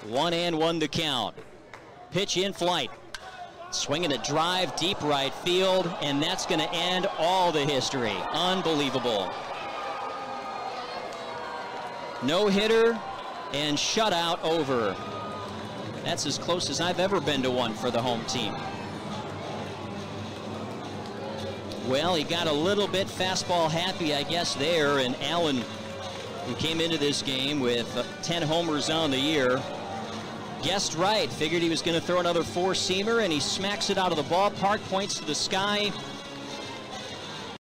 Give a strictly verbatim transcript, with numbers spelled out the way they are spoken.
One and one to count. Pitch in flight. Swinging a drive deep right field, and that's going to end all the history. Unbelievable. No hitter and shutout over. That's as close as I've ever been to one for the home team. Well, he got a little bit fastball happy, I guess, there, and Allen, who came into this game with ten homers on the year, guessed right. Figured he was going to throw another four-seamer, and he smacks it out of the ballpark, points to the sky.